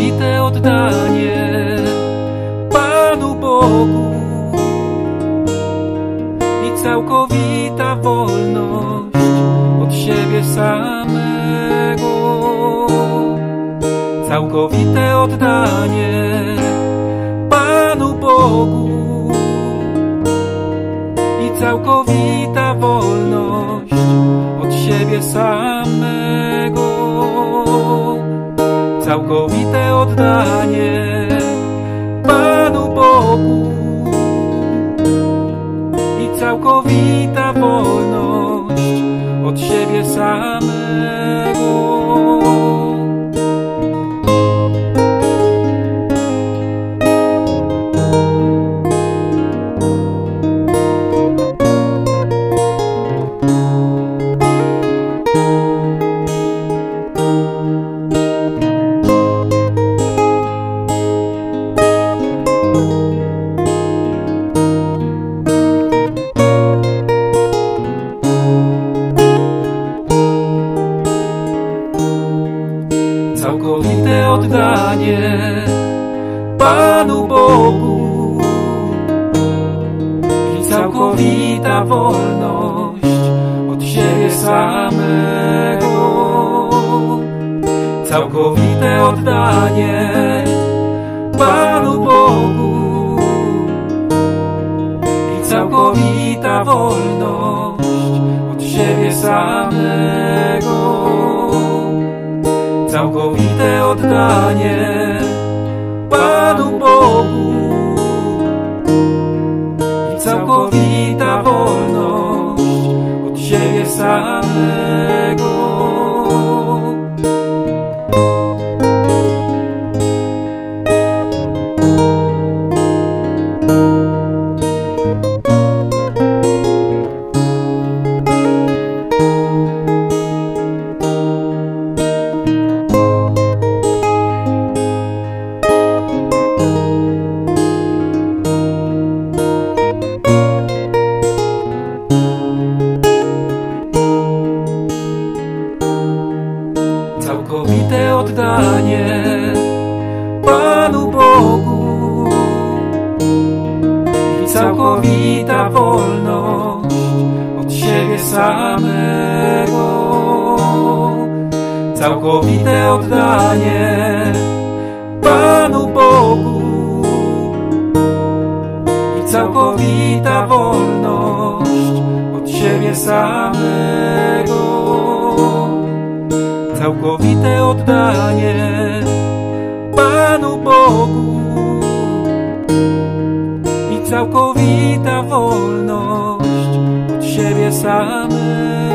całkowite oddanie Panu Bogu i całkowita wolność od siebie samego. Całkowite oddanie Panu Bogu i całkowita wolność od siebie samego. Całkowite oddanie Panu Bogu i całkowita wolność od siebie samego. Całkowite oddanie Panu Bogu i całkowita wolność od siebie samego. Całkowite oddanie Panu Bogu i całkowita wolność od siebie samego. Całkowite oddanie Panu Bogu i całkowita wolność od siebie samego. Całkowite oddanie Panu Bogu i całkowita wolność od siebie samego. Całkowite oddanie Panu Bogu i całkowita wolność od siebie samego. Całkowite oddanie Panu Bogu i całkowita wolność od siebie samego.